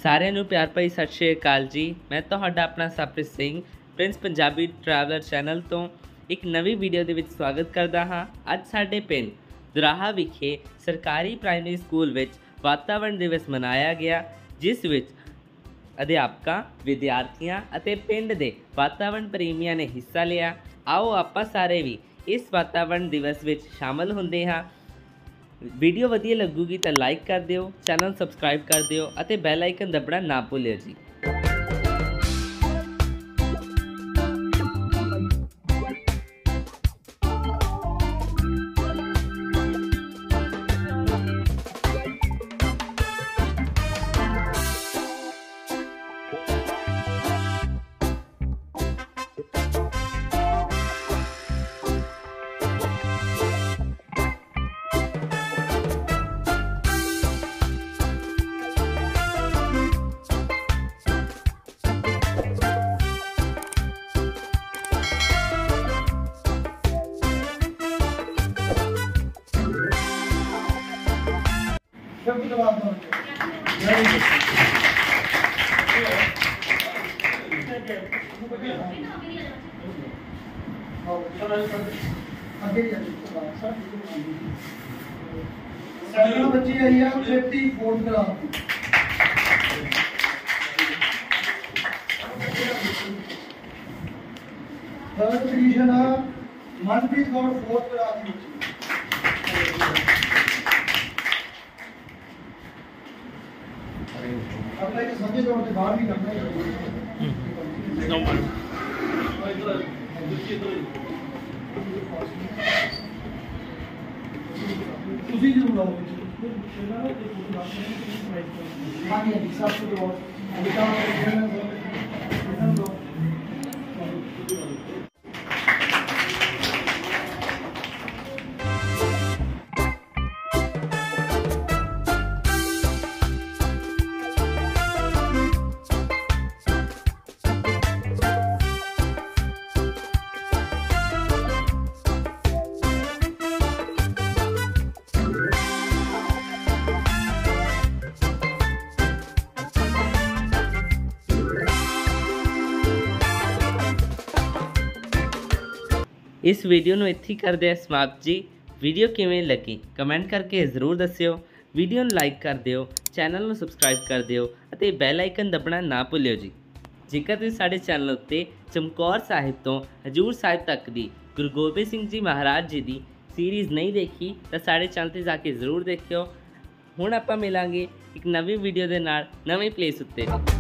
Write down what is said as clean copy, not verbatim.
ਸਾਰਿਆਂ ਨੂੰ ਪਿਆਰ ਭਰੀ ਸਤਿ ਸ਼੍ਰੀ ਅਕਾਲ ਜੀ। मैं ਤੁਹਾਡਾ ਆਪਣਾ Sprit Singh Prince Punjabi traveller channel ਤੋਂ ਇੱਕ ਨਵੀਂ ਵੀਡੀਓ ਦੇ ਵਿੱਚ ਸਵਾਗਤ ਕਰਦਾ ਹਾਂ। ਅੱਜ ਸਾਡੇ ਪਿੰਡ ਦੁਰਾਹਾ ਵਿਖੇ ਸਰਕਾਰੀ ਪ੍ਰਾਇਮਰੀ ਸਕੂਲ ਵਿੱਚ ਵਾਤਾਵਰਣ ਦਿਵਸ ਮਨਾਇਆ ਗਿਆ, ਜਿਸ ਵਿੱਚ ਅਧਿਆਪਕਾਂ, ਵਿਦਿਆਰਥੀਆਂ ਅਤੇ ਪਿੰਡ ਦੇ ਵਾਤਾਵਰਣ ਪ੍ਰੇਮੀਆਂ ਨੇ ਹਿੱਸਾ ਲਿਆ। ਆਓ ਆਪਾਂ ਸਾਰੇ ਵੀ ਇਸ ਵਾਤਾਵਰਣ ਦਿਵਸ ਵਿੱਚ ਸ਼ਾਮਲ ਹੁੰਦੇ ਹਾਂ। वीडियो वधिया लगूगी तो लाइक कर दिओ, चैनल सबसक्राइब कर दिओ और बैल आइकन दबना ना भूलियो जी। बच्ची आई है 54 क्लास थर्ड पोजीशन है मनप्रीत कौर 4th क्लास में। अपना एक समझे तौर से बाहर भी करना है। ਤੁਸੀਂ ਜਰੂਰ ਲਾਓ ਹਾਂਜੀ ਹਾਂਜੀ ਸਭ ਤੋਂ ਬਹੁਤ इस वीडियो ਨੂੰ ਇੱਥੇ ਕਰਦੇ ਸਮਾਪਤ ਜੀ। ਵੀਡੀਓ ਕਿਵੇਂ ਲੱਗੀ ਕਮੈਂਟ ਕਰਕੇ ਜ਼ਰੂਰ ਦੱਸਿਓ। ਵੀਡੀਓ ਨੂੰ ਲਾਈਕ ਕਰ ਦਿਓ, ਚੈਨਲ ਨੂੰ ਸਬਸਕ੍ਰਾਈਬ ਕਰ ਦਿਓ ਅਤੇ ਬੈਲ ਆਈਕਨ ਦਬਣਾ ਨਾ ਭੁੱਲਿਓ ਜੀ। ਜੇਕਰ ਤੁਸੀਂ ਸਾਡੇ ਚੈਨਲ ਉੱਤੇ ਚਮਕੌਰ ਸਾਹਿਬ ਤੋਂ ਹਜੂਰ ਸਾਹਿਬ ਤੱਕ ਦੀ ਗੁਰੂ ਗੋਬਿੰਦ ਸਿੰਘ ਜੀ ਮਹਾਰਾਜ ਜੀ ਦੀ ਸੀਰੀਜ਼ ਨਹੀਂ ਦੇਖੀ ਤਾਂ ਸਾਡੇ ਚੈਨਲ 'ਤੇ ਜਾ ਕੇ ਜ਼ਰੂਰ ਦੇਖਿਓ। ਹੁਣ ਆਪਾਂ ਮਿਲਾਂਗੇ ਇੱਕ ਨਵੀਂ ਵੀਡੀਓ ਦੇ ਨਾਲ ਨਵੇਂ ਪਲੇਸ ਉੱਤੇ।